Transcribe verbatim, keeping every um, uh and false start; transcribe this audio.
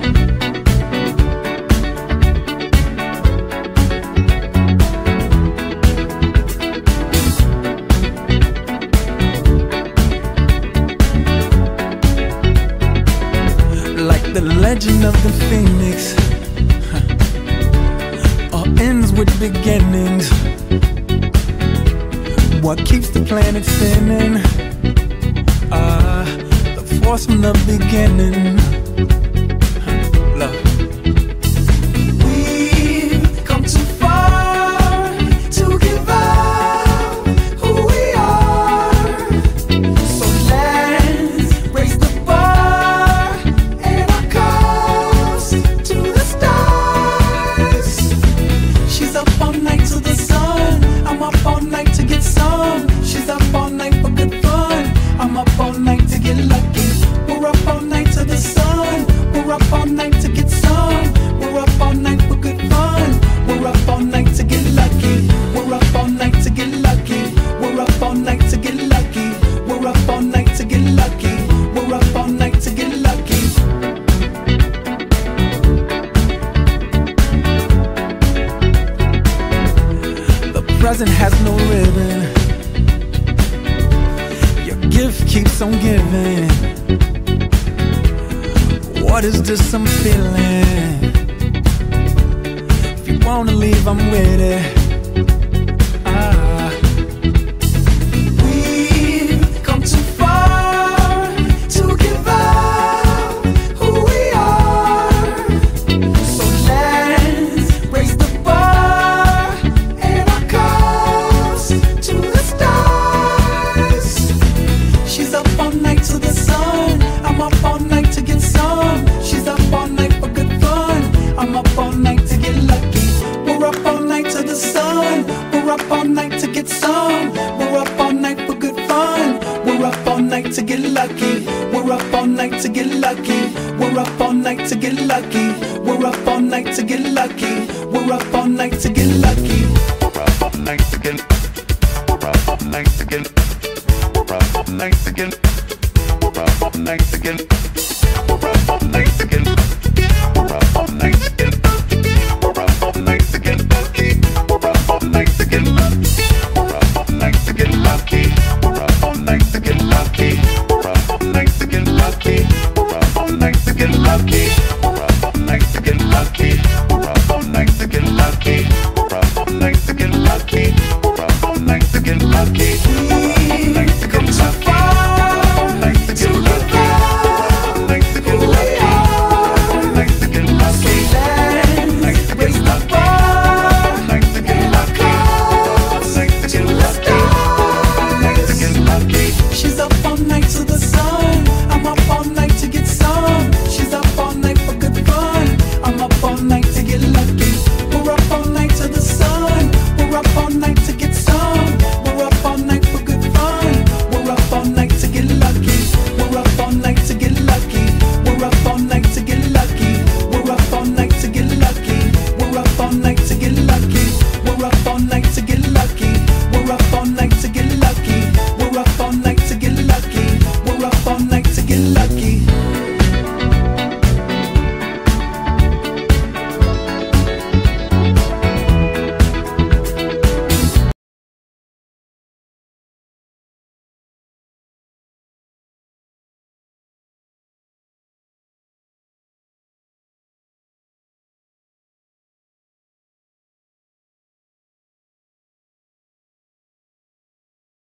Like the legend of the phoenix, huh. All ends with beginnings. What keeps the planet spinning? Ah, uh, the force from the beginning. Huh. Love. We've come too far to give up who we are. So let's raise the bar and our cause to the stars. She's up all night to the sun. I'm up all night to get some. She's up all night for good fun. I'm up all night to get lucky. We're up all night to the sun. We're up all night to get some. We're up all night for good fun. We're up all night to get lucky. We're up all night to get lucky. We're up all night to get lucky. We're up all night to get lucky. We're up all night to get lucky. The present has no ribbon. Your gift keeps on giving. What is this I'm feeling? If you wanna leave, I'm with it. Ah. We've come too far to give up who we are. So let's raise the bar and our cause to the stars. She's up all night to the sun. I'm up all night to get some. She's up all night for good fun. I'm up all night to get lucky. We're up all night to the sun. We're up all night to get some. We're up all night for good fun. We're up all night to get lucky. We're up all night to get lucky. We're up all night to get lucky. We're up all night to get lucky. We're up all night to get lucky. We're up all night to get. We're up all night to get. We're up all night to get. We're up all night to get. We're up all night to get. We're up all night to get. We're up all night to get lucky. We're up all night to get lucky. We're up all night to get lucky. We're up all night to get lucky. We're up all night to get lucky. We're up all night to get lucky. We're up all night to get lucky.